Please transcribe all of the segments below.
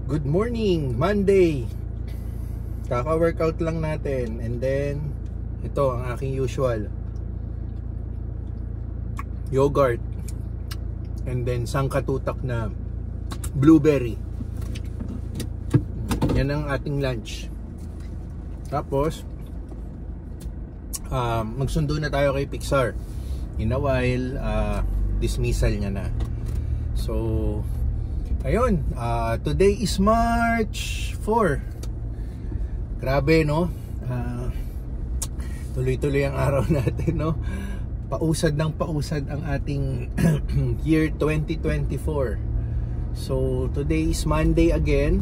Good morning, Monday. Kaka-workout lang natin. And then ito ang aking usual yogurt. And then sangkatutak na blueberry. Yan ang ating lunch. Tapos magsundo na tayo kay Pixar. In a while dismissal niya na. So ayun, today is March 4. Grabe, no? Tuloy-tuloy ang araw natin, no? Pausad ng pausad ang ating year 2024. So today is Monday again.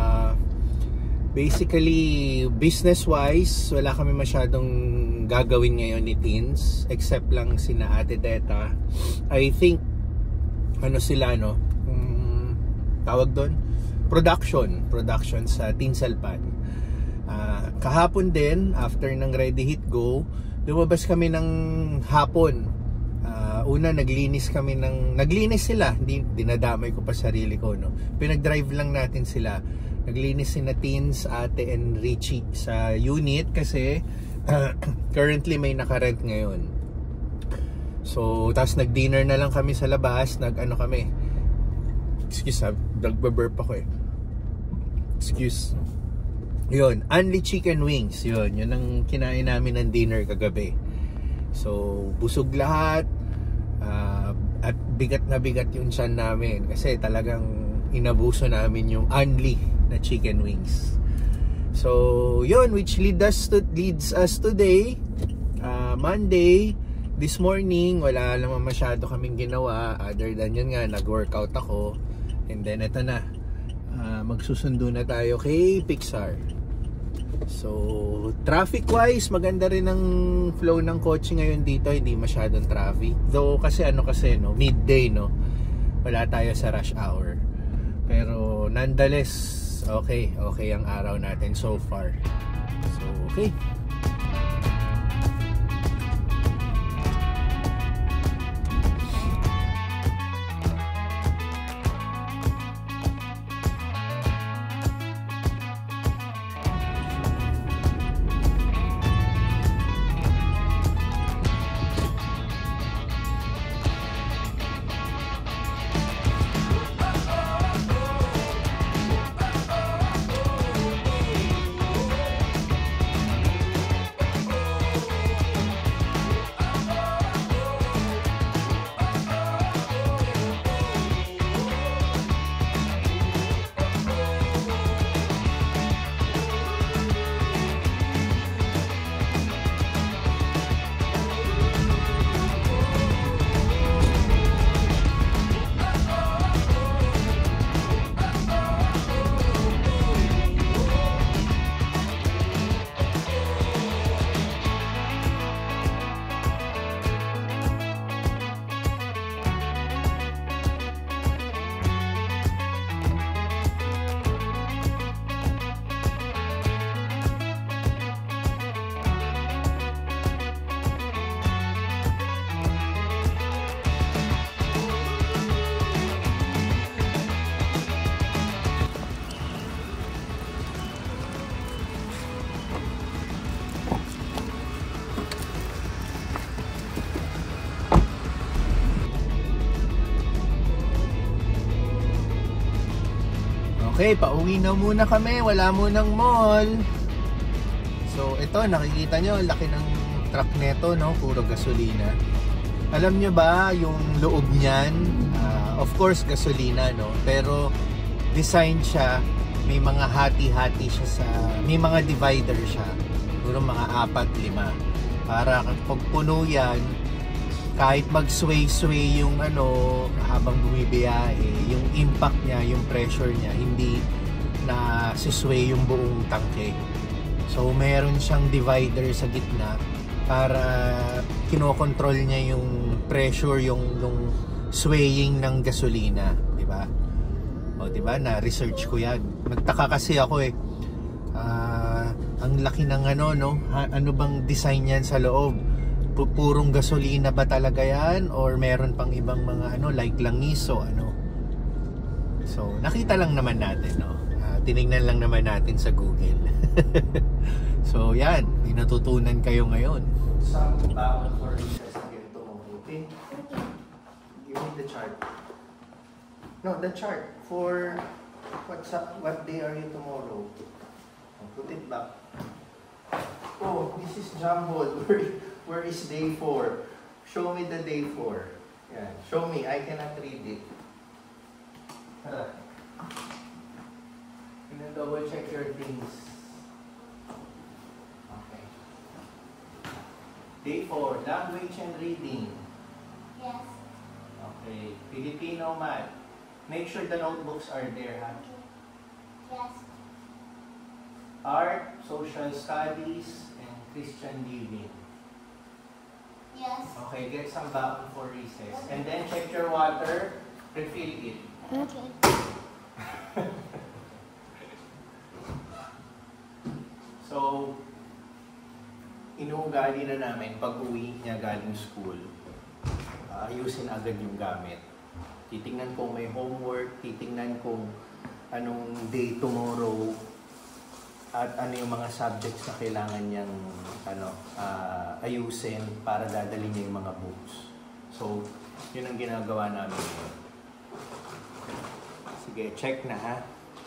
Basically, business-wise, wala kami masyadong gagawin ngayon ni Teens, except lang sina Ate Teta. I think ano sila, no? Tawag doon, production sa Tinsalpan. Kahapon din, after ng Ready Hit Go, lumabas kami ng hapon. Una naglinis sila, hindi dinadamay ko pa sarili ko, no. Pinag-drive lang natin sila. Naglinis sina Teens, Ate and Richie sa unit kasi currently may naka-rent ngayon. So tapos nag-dinner na lang kami sa labas, nagbe-burp ako eh. Excuse. Yun, Only Chicken Wings. Yun ang kinain namin ng dinner kagabi. So, busog lahat. At bigat na bigat yung tiyan namin. Kasi talagang inabuso namin yung Only na chicken wings. So, yun, which leads us today, Monday. This morning, wala naman masyado kaming ginawa. Other than yun nga, nag-workout ako. And then ito na, magsusundo na tayo kay Pixar. So traffic wise, maganda rin ang flow ng kotse ngayon dito, hindi masyadong traffic. Though kasi no, midday, no, wala tayo sa rush hour. Pero nonetheless, okay ang araw natin so far. So okay. Okay, pauwi na muna kami. Wala munang mall. So, ito, nakikita nyo, laki ng truck neto, no? Puro gasolina. Alam nyo ba, yung loob niyan, of course, gasolina, no? Pero, design siya, may mga hati-hati siya may mga divider siya. Puro mga 4-5. Para pag puno yan, kahit mag-sway-sway yung habang bumibiyahe, yung impact niya, yung pressure niya, hindi na sway yung buong tangke. So meron siyang divider sa gitna para kinokontrol niya yung pressure, yung swaying ng gasolina, di ba? O di ba, na research ko 'yan. Nagtaka kasi ako eh. Ang laki ng ano bang design niyan sa loob? Purong gasolina ba talaga yan or meron pang ibang mga like langis o So nakita lang naman natin, no. Tinignan lang naman natin sa Google. So yan, may natutunan kayo ngayon. Some bawal for recess again tomorrow. Okay? Give me the chart. No, the chart for what day are you tomorrow? Put it back. Oh, this is jumbled. Where is day 4? Show me the day 4. Yeah, show me. I cannot read it. You can double check your things. Okay. Day 4, language and reading. Yes. Okay. Filipino math. Make sure the notebooks are there, huh? Yes. Art, social studies, and Christian living. Yes. Okay, get some baon for recess. And then check your water, refill it. Okay. So, inuugali na namin pag uwi niya galing school, ayusin agad yung gamit. Titingnan kung may homework, titingnan kung anong day tomorrow, at ano yung mga subjects na kailangan niyang ayusin para dadalhin niya yung mga books. So, yun ang ginagawa namin ngayon. Sige, check na ha.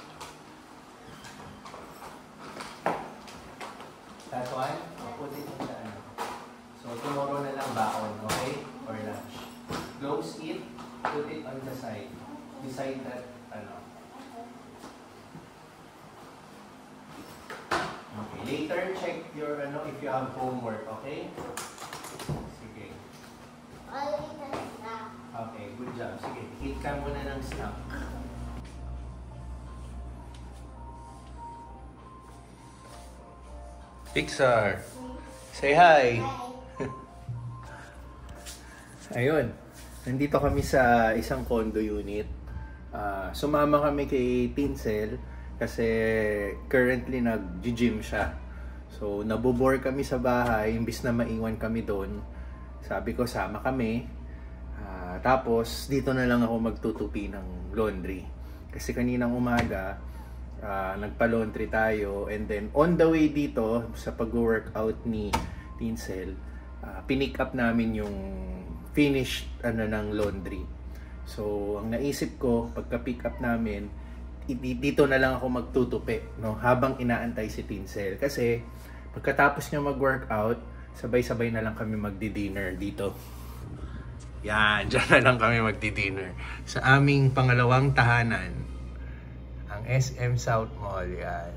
That one, I'll put it in the ano. So, tomorrow na lang baon, okay? Or lunch. Close it, put it on the side. Beside that, ano. Okay, later check your, if you have homework, okay? Sige. I'll eat a snack. Okay, good job. Sige, eat ka muna ng snack. Pixar, say hi! Ayun, nandito kami sa isang condo unit. Sumama kami kay Tinsel kasi currently nag-gym siya. So, nabobore kami sa bahay, imbis na maiwan kami doon. Sabi ko, sama kami. Tapos, dito na lang ako magtutupi ng laundry. Kasi kaninang umaga, nagpa-laundry tayo, and then on the way dito sa pag-workout ni Tinsel, pinick up namin yung finished ng laundry. So ang naisip ko pagka-pick up namin, dito na lang ako magtutupi, no, habang inaantay si Tinsel, kasi pagkatapos niya mag-workout, sabay-sabay na lang kami magdi-dinner dito. Yan, dyan na lang kami magdi-dinner sa aming pangalawang tahanan, ang SM South Mall. Yan.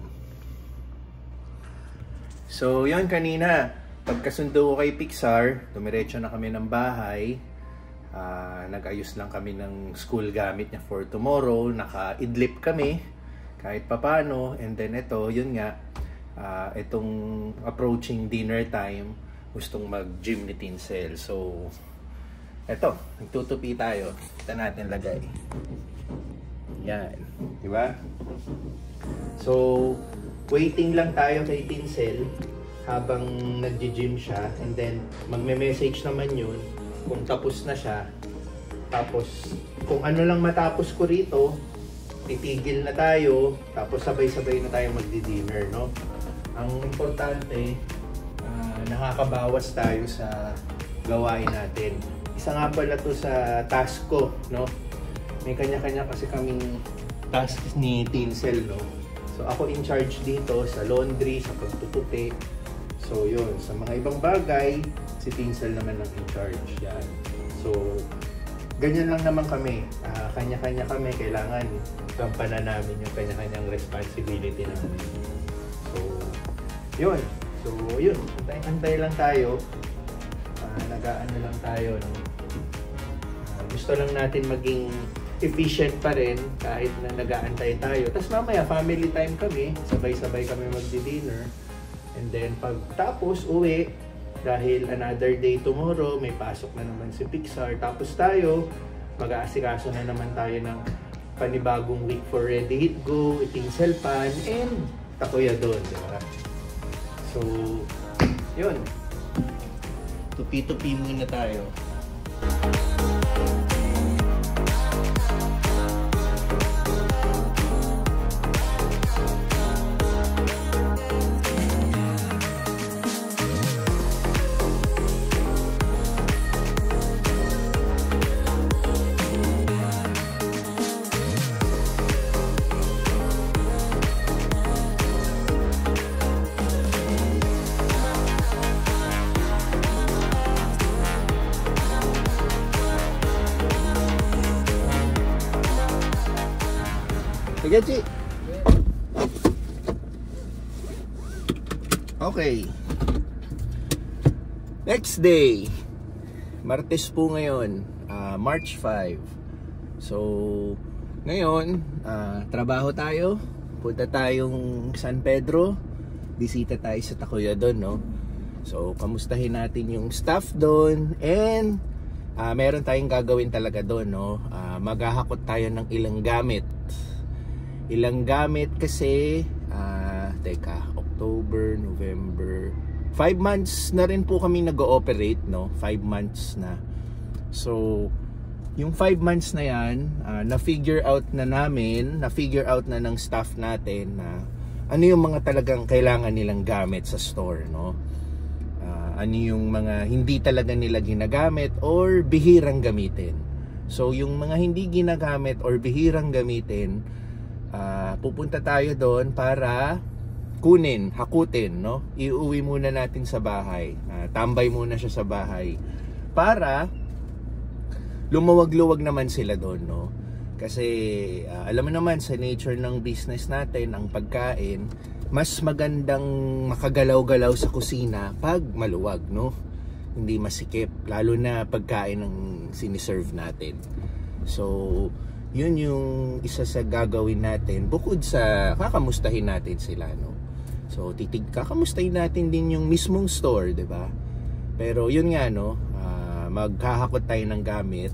So, yun kanina. Pagkasundo ko kay Pixar, dumiretso na kami ng bahay. Nag-ayos lang kami ng school gamit niya for tomorrow. Naka-idlip kami kahit papano. And then ito, yun nga, itong approaching dinner time, gustong mag-gym ni Tinsel. So, ito, nagtutupi tayo. Kita natin lagay. Yan. Diba? So, waiting lang tayo kay Tinsel habang nag-gym siya. And then, magme-message naman yun kung tapos na siya. Tapos, kung ano lang matapos ko rito, titigil na tayo. Tapos, sabay-sabay na tayo magdi-dinner, no? Ang importante, nakakabawas tayo sa gawain natin. Isa nga pala to sa task ko, no? May kanya-kanya kasi kaming task ni Tinsel, no? So, ako in charge dito sa laundry, sa pagtutupi. So, yun. Sa mga ibang bagay, si Tinsel naman ang in charge. Yan. So, ganyan lang naman kami. Kanya-kanya kami. Kailangan gampanan namin yung kanya-kanyang responsibility namin. So, yun. So, yun. Antay lang tayo. Nag-aano lang tayo, no? Gusto lang natin maging efficient pa rin kahit na nag-aantay tayo. Tapos mamaya, family time kami. Sabay-sabay kami magdi-dinner. And then, pagtapos, uwi. Dahil another day tomorrow, may pasok na naman si Pixar. Tapos tayo, mag-aasikaso na naman tayo ng panibagong week for Ready Hit Go, Tinsel Pan, and Takoya doon, di ba? So, yun. Tupi-tupi muna tayo. Sige, Chi. Okay. Next day. Martes po ngayon. March 5. So, ngayon, trabaho tayo. Punta tayong San Pedro. Bisita tayo sa Tacuyadon, no? So, kamustahin natin yung staff doon. And, meron tayong gagawin talaga doon, no? Maghahakot tayo ng ilang gamit. Ilang gamit kasi, October, November, 5 months na rin po kami nag-ooperate, no? 5 months na. So, yung 5 months na yan, na-figure out na ng staff natin na ano yung mga talagang kailangan nilang gamit sa store, no? Ano yung mga hindi talaga nila ginagamit or bihirang gamitin. So, yung mga hindi ginagamit or bihirang gamitin, pupunta tayo doon para hakutin, no? Iuwi muna natin sa bahay. Tambay muna siya sa bahay para lumawag-luwag naman sila doon, no? Kasi alam mo naman sa nature ng business natin, ang pagkain, mas magandang makagalaw-galaw sa kusina pag maluwag, no? Hindi masikip, lalo na pagkain ng siniserve natin. So, yun yung isa sa gagawin natin bukod sa kakamustahin natin sila, no? So, kakamustahin natin din yung mismong store, 'di ba? Pero yun nga, no, maghahakot tayo ng gamit.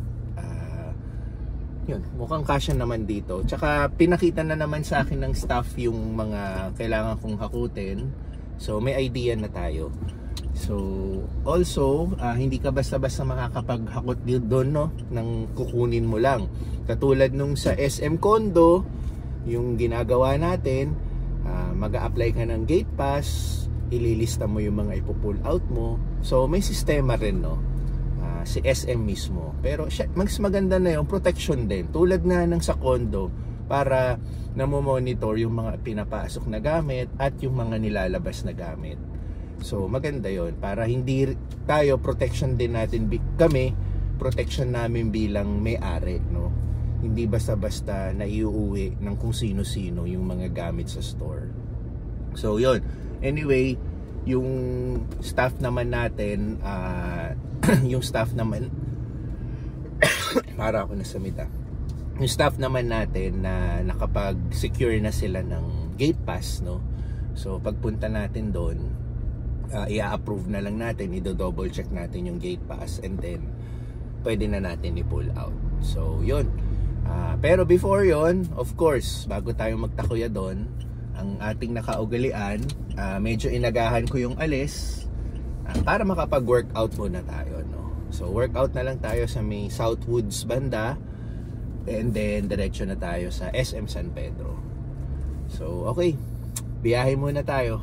Yun, mukhang kasya naman dito. Tsaka pinakita na naman sa akin ng staff yung mga kailangan kong hakutin. So, may idea na tayo. So, also, hindi ka basta-basta makakapaghakot doon, no, nang kukunin mo lang. Katulad nung sa SM Condo, yung ginagawa natin, mag-a-apply ka ng gate pass, ililista mo yung mga ipo-pull out mo. So, may sistema rin, no, si SM mismo. Pero mas maganda na yung protection din. Tulad nga ng sa condo, para namo-monitor yung mga pinapasok na gamit at yung mga nilalabas na gamit. So, maganda yon para hindi tayo, protection din natin kami, protection namin bilang may-ari, no? Hindi basta-basta na iuuwi ng kung sino-sino yung mga gamit sa store. So, yon. Anyway, yung staff naman natin, yung staff naman para ako nasamita. Yung staff naman natin na nakapag-secure na sila ng gate pass, no? So, pagpunta natin doon, i-approve na lang natin, i-double check natin yung gate pass, and then pwede na natin i-pull out. So, yun. Pero before yon, of course, bago tayo magtakuya doon, ang ating nakaugalian, medyo inagahan ko yung alis para makapag-workout muna tayo, no? So, workout na lang tayo sa may Southwoods banda, and then diretso na tayo sa SM San Pedro. So, okay, biyahe muna tayo.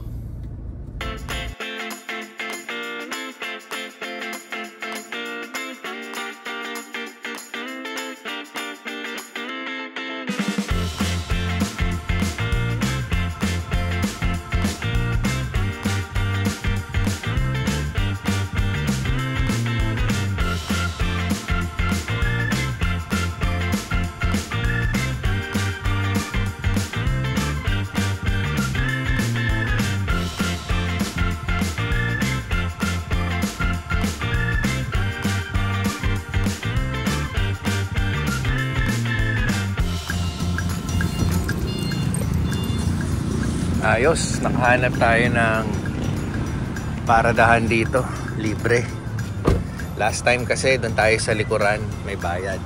Ayos, nakahanap tayo ng paradahan dito, libre. Last time kasi doon tayo sa likuran, may bayad.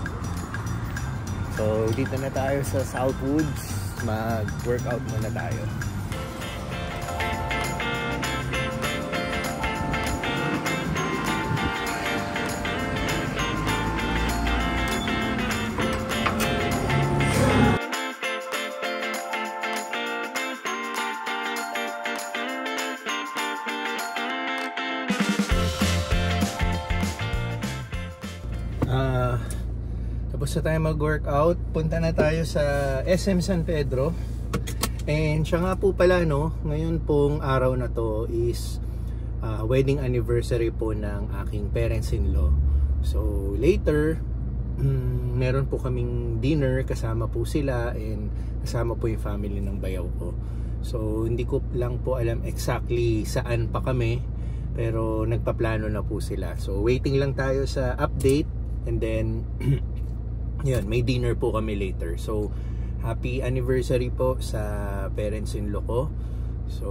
So dito na tayo sa Southwoods, mag-workout muna tayo. Tapos na tayo mag-workout, punta na tayo sa SM San Pedro. And siya nga po pala, no, ngayon pong araw na to is wedding anniversary po ng aking parents-in-law. So later, meron po kaming dinner, kasama po sila, and kasama po yung family ng bayaw ko. So hindi ko lang po alam exactly saan pa kami, pero nagpaplano na po sila. So waiting lang tayo sa update, and then yun, may dinner po kami later. So happy anniversary po sa parents-in-law ko. So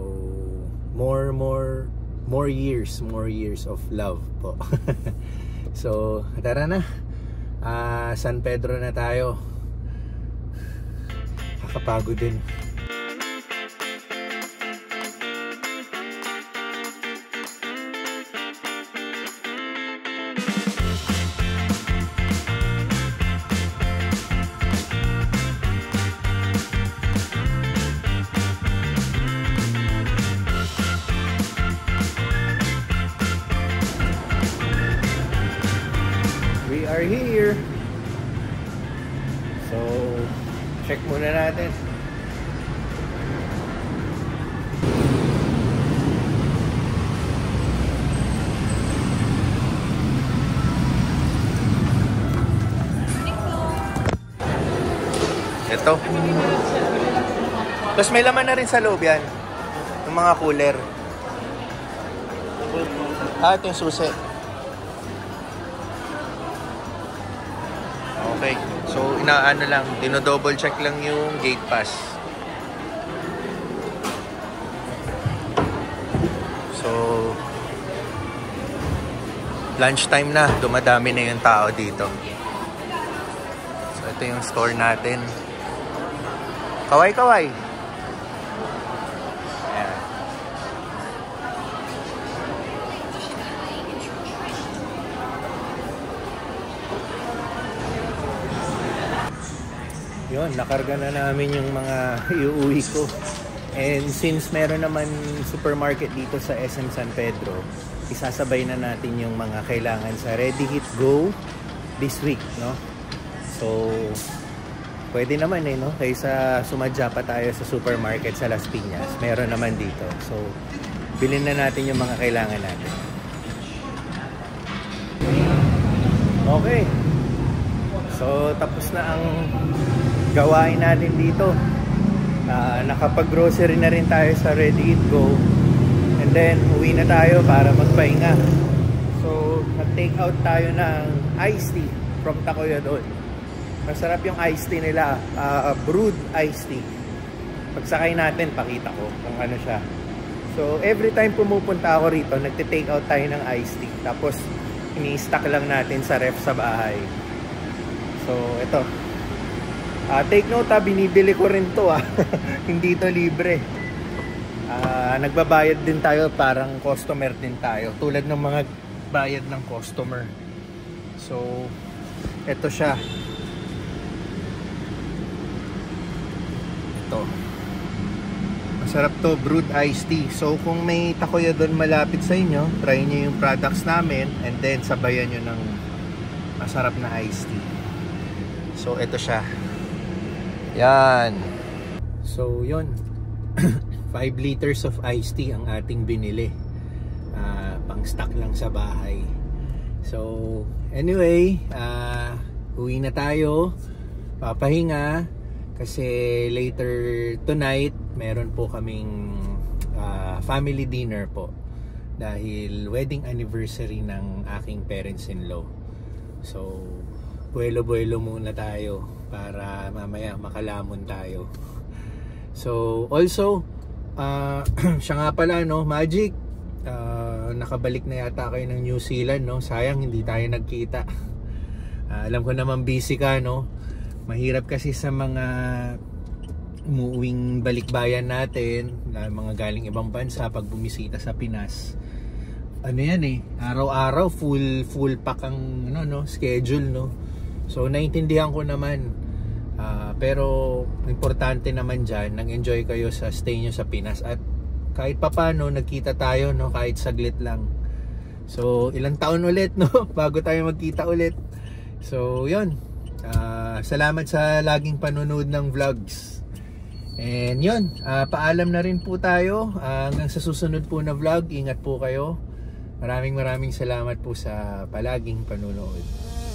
more years of love po. So tara na, San Pedro na tayo. Kakapagod din. We are here. So, check muna natin. Ito. Tapos may laman na rin sa loob yan. Yung mga cooler. Ito yung susi. Okay. So, inaano lang, dino-double check lang yung gate pass. So, lunchtime na, dumadami na yung tao dito. So, ito yung store natin. Kaway-kaway. Ayan. Yun, nakarga na namin yung mga iuwi ko. And since meron naman supermarket dito sa SM San Pedro, isasabay na natin yung mga kailangan sa Ready Hit Go this week, no? So, pwede naman no? Kaysa sumadya pa tayo sa supermarket sa Las Piñas, meron naman dito. So, bilhin na natin yung mga kailangan natin. Okay. So, tapos na ang gawain natin dito. Nakapag-grocery na rin tayo sa Ready Eat Go, and then uwi na tayo para magpahinga. So nag-take out tayo ng iced tea from Takoyadon. Masarap yung iced tea nila, brewed iced tea. Pagsakay natin, pakita ko kung ano siya. So every time pumupunta ako rito, nagte-take out tayo ng iced tea, tapos ini-stack lang natin sa ref sa bahay. So ito, take note binibili ko rin to hindi to libre. Nagbabayad din tayo, parang customer din tayo, tulad ng mga bayad ng customer. So ito siya, ito masarap to, brewed iced tea. So kung may Takoyadon malapit sa inyo, try nyo yung products namin, and then sabayan nyo ng masarap na iced tea. So ito siya. Yan. So, yun. 5 liters of iced tea ang ating binili. Pang stock lang sa bahay. So, anyway, uwi na tayo. Papahinga. Kasi later tonight, meron po kaming family dinner po. Dahil wedding anniversary ng aking parents-in-law. So, buelo-buelo muna tayo para mamaya makalamon tayo. So also siya nga pala, no, Magic, nakabalik na yata kayo ng New Zealand, no? Sayang hindi tayo nagkita. Alam ko naman busy ka, no? Mahirap kasi sa mga umuwing balikbayan natin, mga galing ibang bansa, pag bumisita sa Pinas, ano yan araw-araw full pack ang schedule, no? So naintindihan ko naman, pero importante naman dyan, nag-enjoy kayo sa stay nyo sa Pinas, at kahit papano nagkita tayo, no, kahit saglit lang. So ilang taon ulit, no, bago tayo magkita ulit. So yun, salamat sa laging panonood ng vlogs. And yun, paalam na rin po tayo, hanggang sa susunod po na vlog. Ingat po kayo. Maraming salamat po sa palaging panonood.